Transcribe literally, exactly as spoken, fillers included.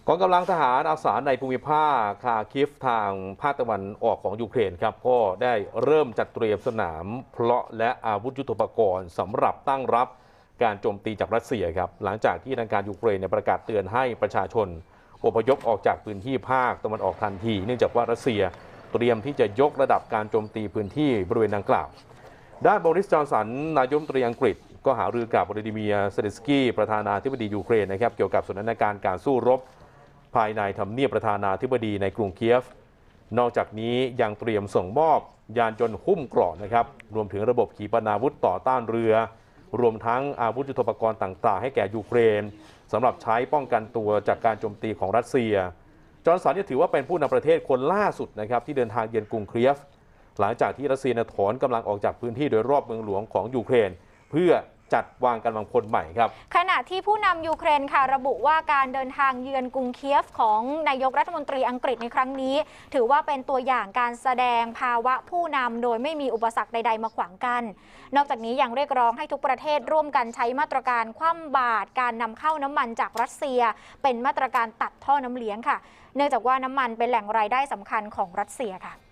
กองกำลังทหารอาสาในภูมิภาคคาคิฟทางภาคตะวันออกของยูเครนครับก็ได้เริ่มจัดเตรียมสนามเพลาะและอาวุธยุทโธปกรณ์สำหรับตั้งรับการโจมตีจากรัสเซียครับหลังจากที่ทางการยูเครนประกาศเตือนให้ประชาชนอพยพออกจากพื้นที่ภาคตะวันออกทันทีเนื่องจากว่ารัสเซียเตรียมที่จะยกระดับการโจมตีพื้นที่บริเวณดังกล่าวด้านบริส จอนสันนายกรัฐมนตรีอังกฤษก็หารือกับวลาดิเมียร์ เซเลนสกี้ประธานาธิบดียูเครนนะครับเกี่ยวกับสถานการณ์การสู้รบภายในทำเนียบประธานาธิบดีในกรุงเคียฟนอกจากนี้ยังเตรียมส่งมอบยานยนต์หุ้มเกราะนะครับรวมถึงระบบขีปนาวุธต่อต้านเรือรวมทั้งอาวุธยุทโธปกรณ์ต่างๆให้แก่ยูเครนสำหรับใช้ป้องกันตัวจากการโจมตีของรัสเซียจอห์นสันถือว่าเป็นผู้นำประเทศคนล่าสุดนะครับที่เดินทางเยือนกรุงเคียฟหลังจากที่รัสเซียถอนกำลังออกจากพื้นที่โดยรอบเมืองหลวงของยูเครนเพื่อจัดวางกำลังพลใหม่ครับขณะที่ผู้นำยูเครนค่ะระบุว่าการเดินทางเยือนกรุงเคียฟของนายกรัฐมนตรีอังกฤษในครั้งนี้ถือว่าเป็นตัวอย่างการแสดงภาวะผู้นำโดยไม่มีอุปสรรคใดๆมาขวางกันนอกจากนี้ยังเรียกร้องให้ทุกประเทศร่วมกันใช้มาตรการคว่ำบาตรการนำเข้าน้ำมันจากรัสเซียเป็นมาตรการตัดท่อน้ำเลี้ยงค่ะเนื่องจากว่าน้ำมันเป็นแหล่งรายได้สำคัญของรัสเซียค่ะ